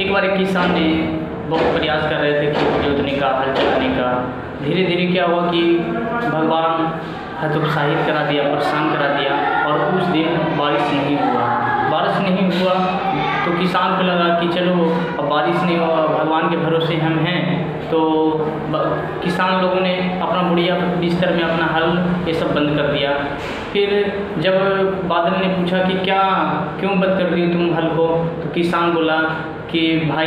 एक बार एक किसान जी बहुत प्रयास कर रहे थे खेत जोतने का, हल चलाने का। धीरे धीरे क्या हुआ कि भगवान हतोत्साहित करा दिया, परेशान करा दिया और उस दिन बारिश नहीं हुआ। बारिश नहीं हुआ तो किसान को लगा कि चलो अब बारिश नहीं हुआ, भगवान के भरोसे हम हैं। तो किसान लोगों ने अपना बुढ़िया बिस्तर में अपना हल ये सब बंद कर दिया। फिर जब बादल ने पूछा कि क्यों बंद कर दिए तुम हल को, तो किसान बोला कि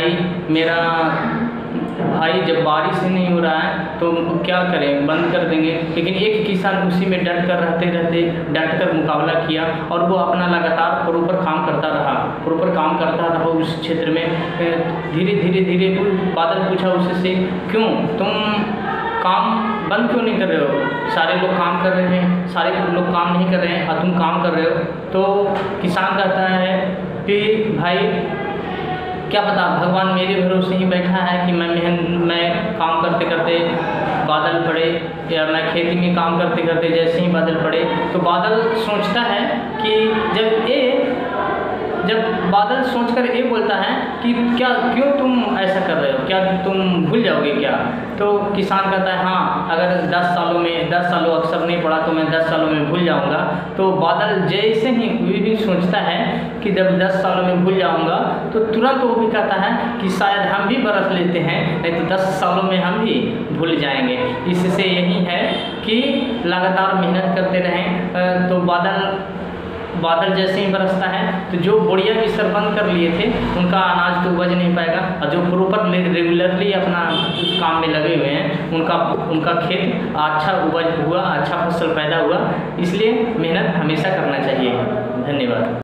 भाई जब बारिश ही नहीं हो रहा है तो क्या करें, बंद कर देंगे। लेकिन एक किसान उसी में डट कर मुकाबला किया और वो अपना लगातार प्रॉपर काम करता रहा उस क्षेत्र में। धीरे धीरे बादल पूछा उससे, क्यों तुम काम बंद क्यों नहीं कर रहे हो? सारे लोग काम कर रहे हैं, सारे लोग काम नहीं कर रहे हैं और तुम काम कर रहे हो। तो किसान कहता है कि भाई क्या पता भगवान मेरे भरोसे ही बैठा है कि मैं काम करते करते बादल पड़े, या मैं खेती में काम करते करते जैसे ही बादल पड़े। तो बादल सोचता है कि जब बादल सोचकर ये बोलता है कि क्यों तुम ऐसा कर रहे हो, क्या तुम भूल जाओगे क्या? तो किसान कहता है हाँ, अगर 10 सालों अक्सर नहीं पड़ा तो मैं 10 सालों में भूल जाऊंगा। तो बादल जैसे ही कोई भी सोचता है कि जब 10 सालों में भूल जाऊंगा, तो तुरंत वो भी कहता है कि शायद हम भी बरस लेते हैं, नहीं तो 10 सालों में हम भी भूल जाएंगे। इससे यही है कि लगातार मेहनत करते रहें। तो बादल जैसे ही बरसता है तो जो बुढ़िया बिस्तर बंद कर लिए थे उनका अनाज तो उपज नहीं पाएगा, और जो प्रॉपर रेगुलरली अपना उस काम में लगे हुए हैं उनका खेत अच्छा उपज हुआ, अच्छा फसल पैदा हुआ। इसलिए मेहनत हमेशा करना चाहिए। धन्यवाद।